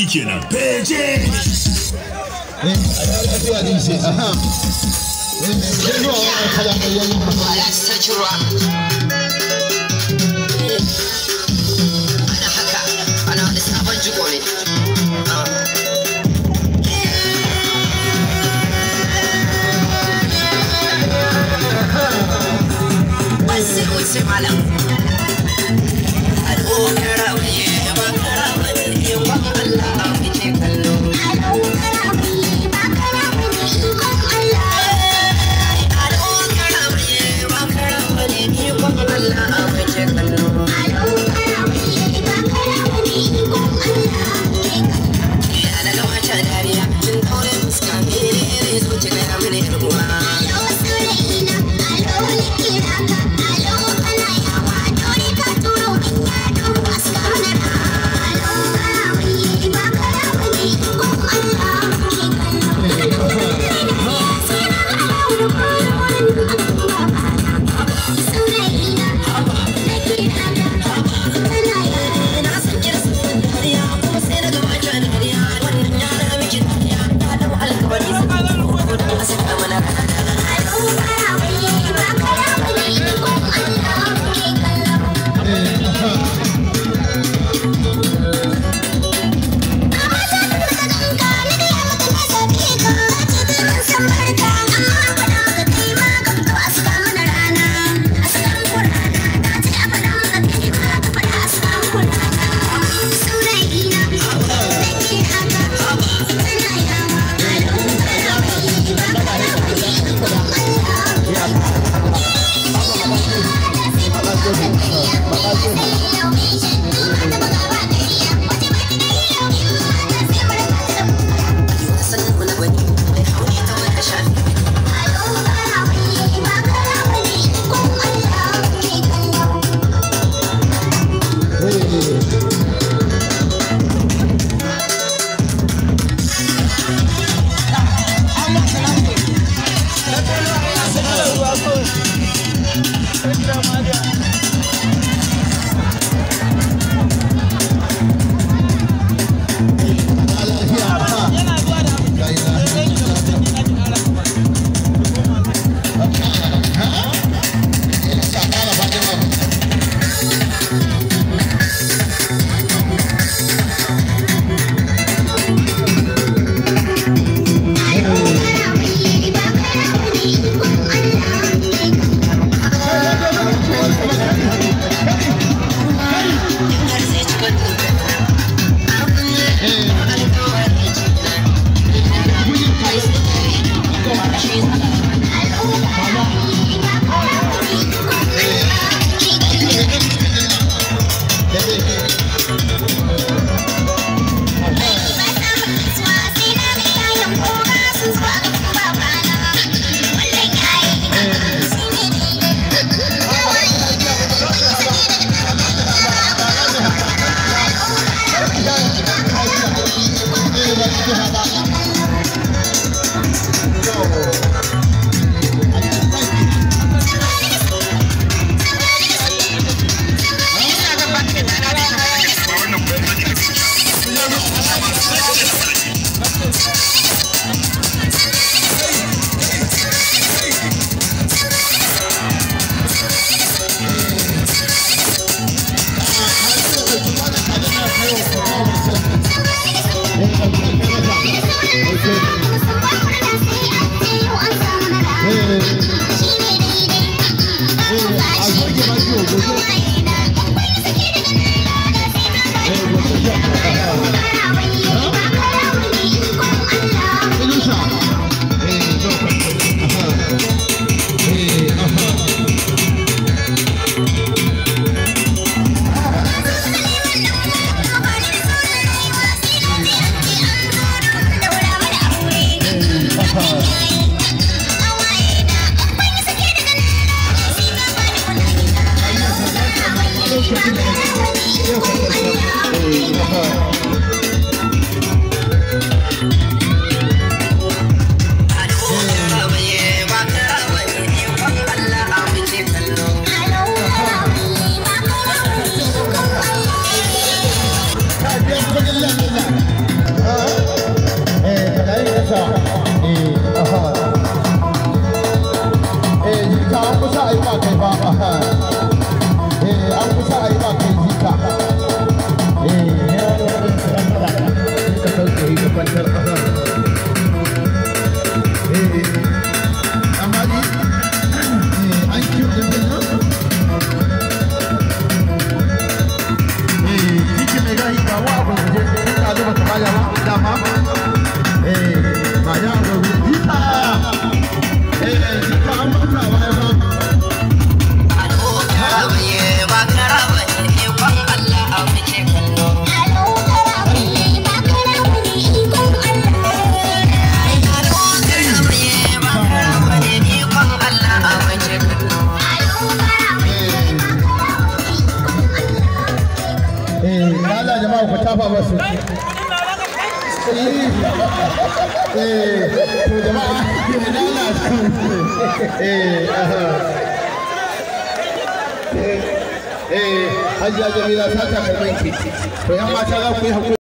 kenan beje ana haka ana wani sabon jiko ne sai malam al'okara wuye ya bakara wani yawan Allah muke kallo al'okara wuye bakara wani yawan Allah al'okara wuye bakara wani yawan Allah jika an kusa a yi ba kai ba an kusa a yi ba kai jika ka sauke yi ka kwantar ƙasa amma ni an kiyo ɗin nan jiki mai gahi ba wa abin da je ta zuba ta baya ba dama ba ya abin da jika jika an bata baya ba Allah jama'a ku tafa masu to jama'a Hajiya Jamila ta takalmanki to yan mata za ku yi hakuri